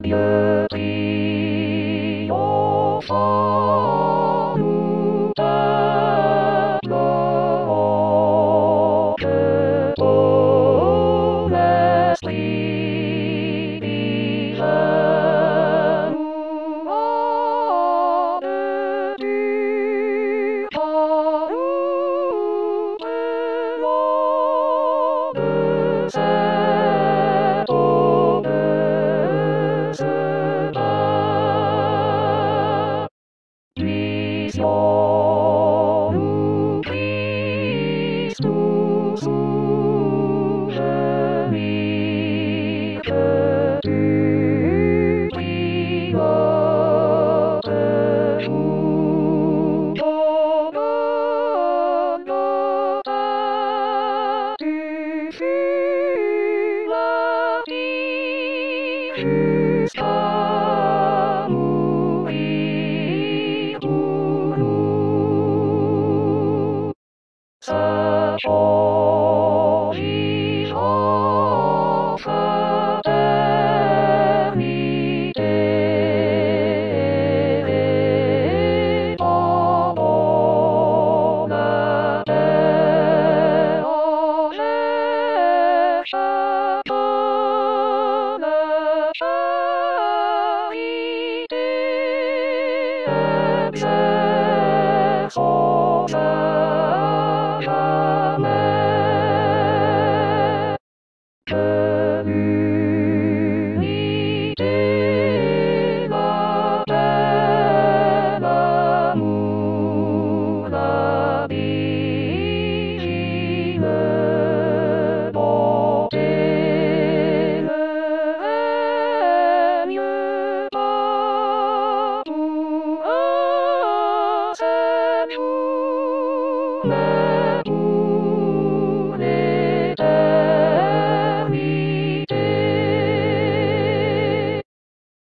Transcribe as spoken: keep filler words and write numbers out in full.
lieu triomphant nous t'adorons, que ton esprit divin nous rende du temps nous prenons de cette aube ce bain. Puissions-nous, Christ, nous souvenir que tu pris notre joug au Golgotha. Tu fus martyr jusqu'à mourir pour nous. Sachons vivre en fraternité, répandons la paix envers chacun, la charité, exerçons à jamais. Que l'unité, la paix, l'amour, la divine bonté ne règne partout un seul jour.